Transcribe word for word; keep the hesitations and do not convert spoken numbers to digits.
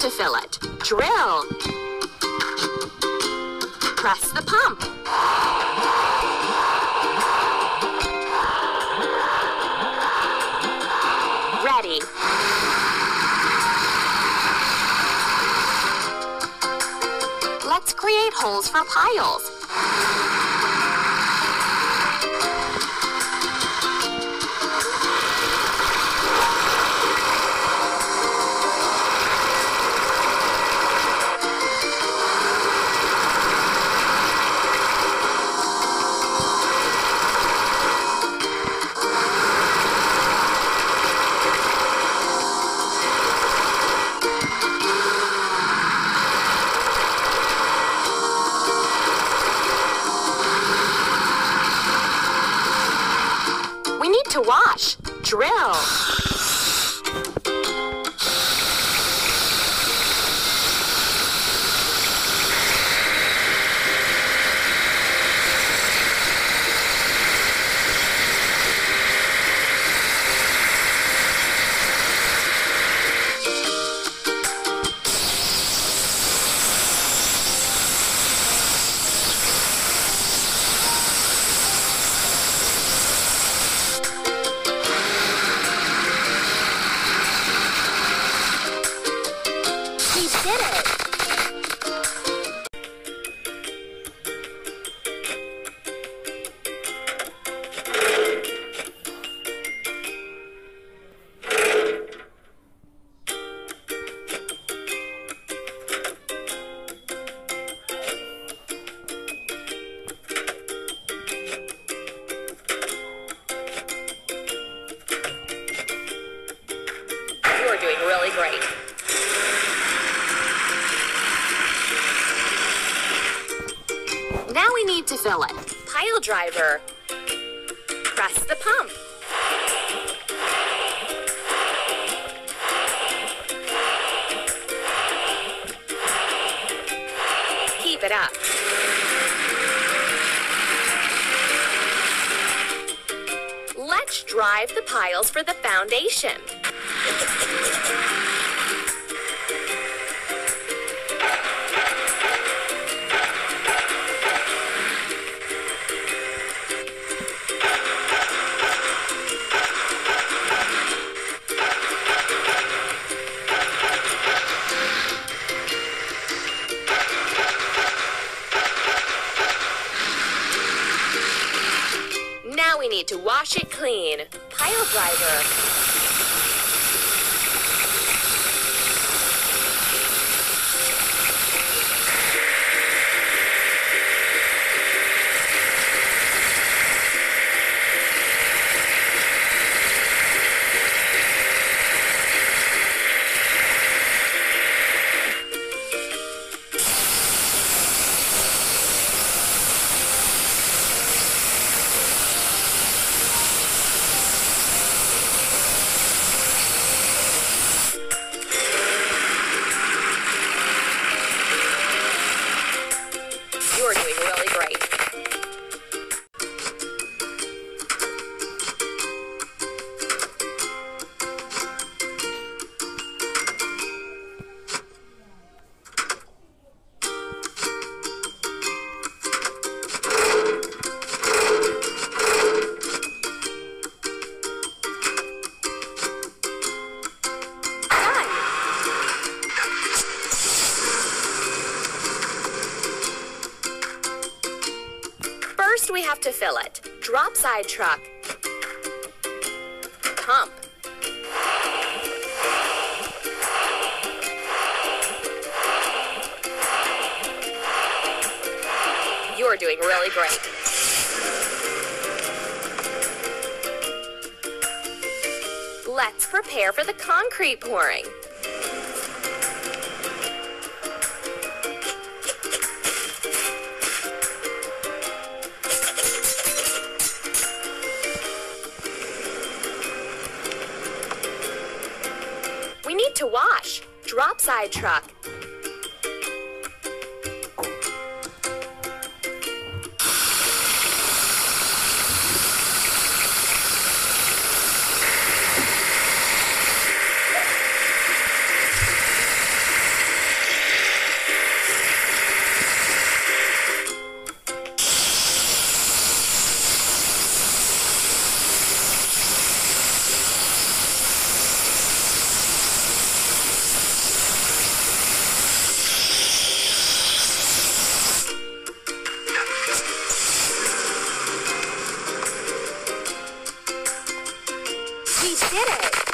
to fill it. Drill. Press the pump. Ready. Let's create holes for piles. To wash. Drill. Did it! You are doing really great. Now we need to fill it. Pile driver. Press the pump. Keep it up. Let's drive the piles for the foundation. Now we need to wash it clean. Pile driver. You're doing really great. First, we have to fill it. Drop side truck. Pump. You're doing really great. Let's prepare for the concrete pouring. We need to wash. Drop side truck. did it!